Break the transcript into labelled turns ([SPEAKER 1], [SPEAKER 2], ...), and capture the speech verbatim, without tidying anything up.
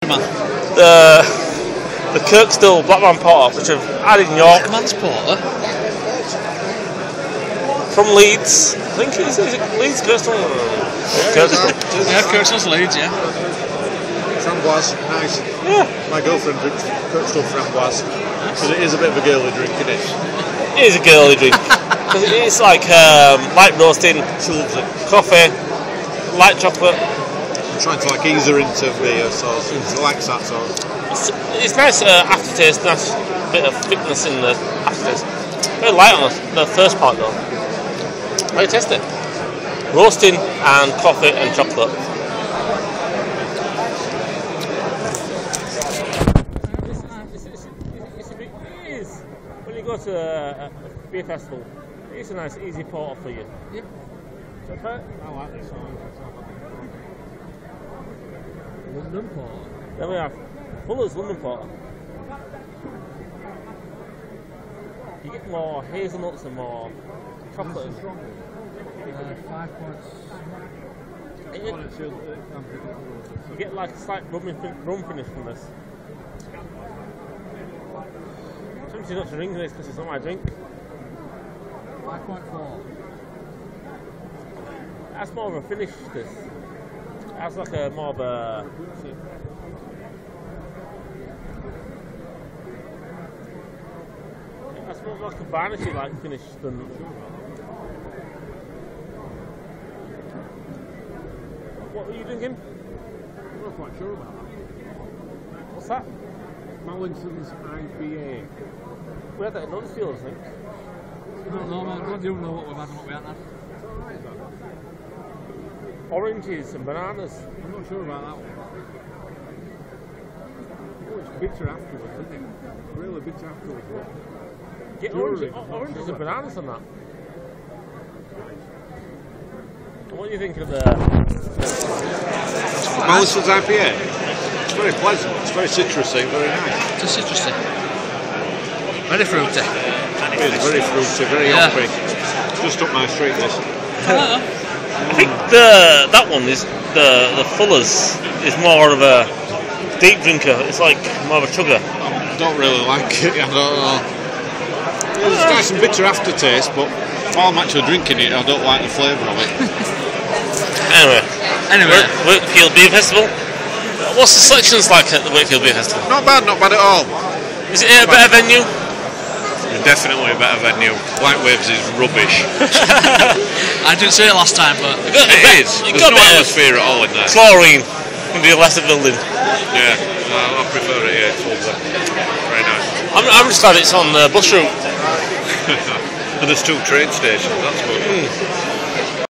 [SPEAKER 1] The the Kirkstall Blackman Porter, which I've had in York.
[SPEAKER 2] Blackman's Porter?
[SPEAKER 1] From Leeds. I think it's, is it Leeds, Kirkstall?
[SPEAKER 3] Yeah,
[SPEAKER 1] Kirkstall.
[SPEAKER 2] Yeah, Kirkstall's Leeds, yeah.
[SPEAKER 3] Framboise, nice.
[SPEAKER 1] Yeah.
[SPEAKER 3] My girlfriend drinks Kirkstall Framboise because it is a bit of a girly drink, isn't it?
[SPEAKER 1] It is a girly drink. Because it's like um, light roasting, coffee, light chocolate.
[SPEAKER 3] I'm trying to like ease her into beer, so she likes that sort of.
[SPEAKER 1] It's, it's nice uh, aftertaste, nice bit of thickness in the aftertaste. Very light on the, the first part though. Very tasty. Roasting and coffee and chocolate. It's, it's, it's, it's a bit, it is. When you go to a, a beer festival, it's a nice easy porter for you.
[SPEAKER 2] Yep.
[SPEAKER 1] Okay.
[SPEAKER 3] I like this one.
[SPEAKER 2] London Porter.
[SPEAKER 1] Then we have Fuller's London Porter. You get more hazelnuts and more chocolate.
[SPEAKER 2] Uh, five points.
[SPEAKER 1] You, you get like a slight rum, rum finish from this. I'm tempted not to drink this because it's not my drink.
[SPEAKER 2] five point four.
[SPEAKER 1] That's more of a finish, this. That's like a more of a. That's more like a varnishy like finish than. What were you drinking?
[SPEAKER 4] I'm not quite sure about that.
[SPEAKER 1] What's that?
[SPEAKER 4] Mallinson's I P A.
[SPEAKER 1] We had that in Huddersfield, I think.
[SPEAKER 2] I don't know, man. I do know what we've had and what we haven't had.
[SPEAKER 1] Oranges and bananas.
[SPEAKER 4] I'm not sure about that one. Oh, it's bitter afterwards, isn't it? Really bitter afterwards.
[SPEAKER 1] Get
[SPEAKER 4] Jewelry.
[SPEAKER 1] orange, oranges and bananas on that. What do you think of the...
[SPEAKER 3] Mallinson's I P A. It's very pleasant. It's very citrusy, very nice.
[SPEAKER 2] It's a citrusy. Very fruity.
[SPEAKER 3] It is very fruity, very
[SPEAKER 2] Yeah.
[SPEAKER 3] hoppy. Just up my street, this.
[SPEAKER 1] I think the that one is the the Fuller's is more of a deep drinker. It's like more of a chugger.
[SPEAKER 3] I don't really like it. I don't know. It's nice and bitter aftertaste, but while I'm actually drinking it, I don't like the flavour of it.
[SPEAKER 1] Anyway,
[SPEAKER 2] Anyway.
[SPEAKER 1] Wa- Wakefield Beer Festival. What's the selections like at the Wakefield Beer Festival?
[SPEAKER 3] Not bad, not bad at all.
[SPEAKER 1] Is it a better venue?
[SPEAKER 3] Definitely a better venue. White Waves is rubbish.
[SPEAKER 2] I didn't say it last time, but
[SPEAKER 1] You got,
[SPEAKER 3] It is.
[SPEAKER 1] You
[SPEAKER 3] There's
[SPEAKER 1] got
[SPEAKER 3] no
[SPEAKER 1] a bit of
[SPEAKER 3] atmosphere at all in there.
[SPEAKER 1] chlorine in the lesser building.
[SPEAKER 3] Yeah, I, I prefer it. Yeah, it's lovely. Very nice.
[SPEAKER 1] I'm, I'm just glad it's on the bus route.
[SPEAKER 3] And there's two train stations. That's good.